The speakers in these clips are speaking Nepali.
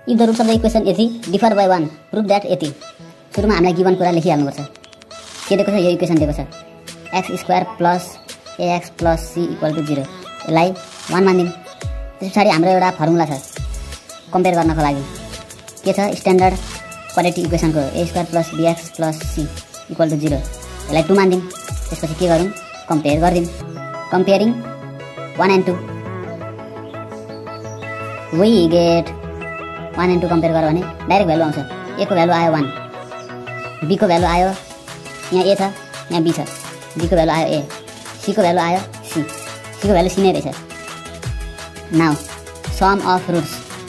If the roots of the equation यति डिफर बाई 1 प्रुभ द्याट यति। सुरुमा हामीलाई गिभन कुरा लेखिहाल्नुपर्छ। के दिएको छ? यो इक्वेसन दिएको छ x² plus ax plus c equal to 0। यसलाई 1 मानिदिउँ। त्यस पछाडि हाम्रो एउटा फर्मुला छ कम्पेयर गर्नको लागि। के छ? स्ट्यान्डर्ड क्वाड्रेटिक इक्वेसनको a² plus bx plus c equal to 0। यसलाई 2 मानिदिउँ। त्यसपछि के गरौँ? कम्पेयर गरिदिउँ। Comparing 1 and 2 we get 1 and 2 compare गर्यो भने डाइरेक्ट भ्यालु आउँछ। a को भ्यालु आयो 1, b को भ्यालु आयो यहाँ a छ, यहाँ b छ, b को भ्यालु आयो a, c को भ्यालु आयो c, c को भ्यालु c नै रहेछ। Now sum of roots.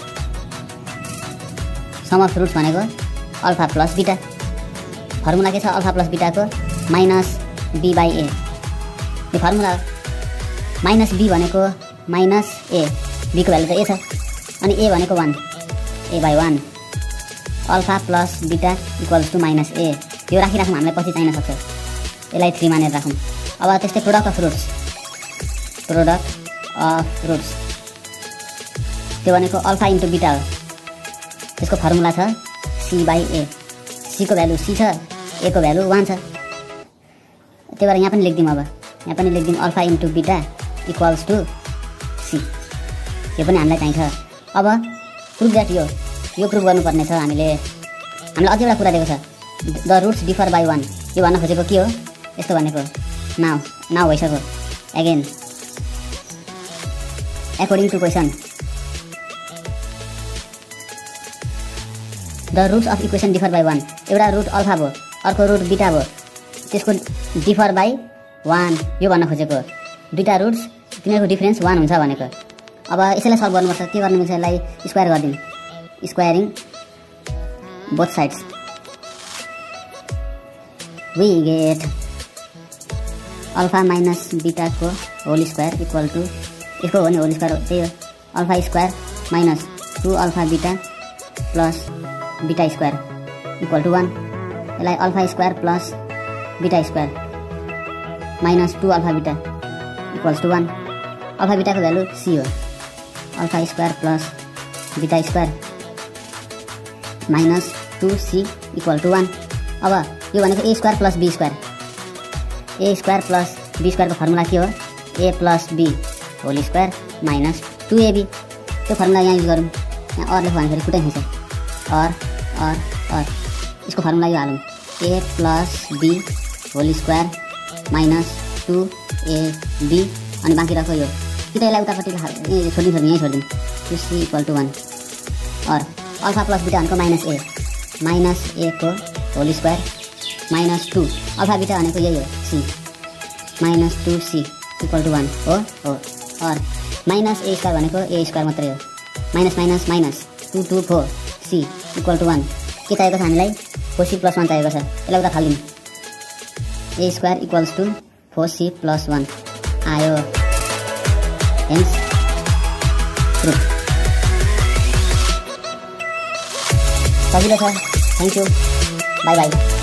Sum of roots भनेको अल्फा प्लस बीटा। फर्मुला के छ? अल्फा प्लस बीटाको माइनस b बाई a। यो फर्मुला माइनस b भनेको माइनस a, b को भ्यालु त a छ, अनि a भनेको 1, a by 1 alpha plus beta equals to minus a। यो राखिराखौँ, हामीलाई पछि चाहिन सक्छ। यसलाई 3 मानेर राखौँ। अब त्यस्तै product of roots. Product of roots त्यो भनेको अल्फा इन्टु बीटा हो। त्यसको फर्मुला छ c बाई a। c को भ्यालु c छ, a को भ्यालु 1 छ। त्यही भएर यहाँ पनि लेखिदिउँ। अब यहाँ पनि लेखिदिउँ alpha into beta equals to c। यो पनि हामीलाई चाहिन्छ। अब प्रुभ द्याट यो प्रुभ गर्नुपर्ने छ। हामीलाई अझै एउटा कुरा दिएको छ द रुट्स डिफर बाई 1। यो भन्न खोजेको के हो? यस्तो भनेको नाउ भइसक्यो। Again according to question the roots of equation differ by 1। एउटा रुट अल्फा भयो, अर्को रुट बीटा भयो, त्यसको डिफर बाई 1 यो भन्न खोजेको। दुईटा रुट्स तिनीहरूको डिफरेन्स 1 हुन्छ भनेको। अब यसैलाई सल्भ गर्नुपर्छ। के गर्नु मिल्छ? यसलाई स्क्वायर गरिदिउँ। Squaring both sides we get alpha minus बीटाको होल स्क्वायर इक्वल टु यसको हो नि होल स्क्वायर त्यही हो alpha square minus 2 alpha beta plus beta square equal to 1। यसलाई alpha square plus beta square minus 2 alpha beta equals to 1। Alpha बीटाको भ्यालु c हो। Alpha square plus beta square minus 2c equal to 1। अब यो भनेको a square plus b square. a square plus b स्क्वायरको फर्मुला के हो? a plus b whole square minus 2ab। त्यो फर्मुला यहाँ युज गरौँ। यहाँ अर लेख्यो भने फेरि कुटै हुन्छ। अर यसको फर्मुला यो हालौँ a plus b whole square minus 2ab अनि बाँकी रह्यो यो। कि त यसलाई उतापट्टि छोडिदिउँ, यहीँ छोडिदिउँ। 2c इक्वल टु 1 और अल्फा प्लस बीटा भनेको माइनस a को whole square minus 2 alpha beta भनेको यही हो c minus 2c equal to 1 हो। और माइनस a स्क्वायर भनेको a स्क्वायर मात्रै हो। Minus minus minus 2 2 4 c equal to 1। के चाहिएको छ हामीलाई? 4c प्लस 1 चाहिएको छ। यसलाई उता फालिदिउँ। a square equals to 4c plus 1 आयो। Hence proof. सजिलो छ। Thank you. Bye by.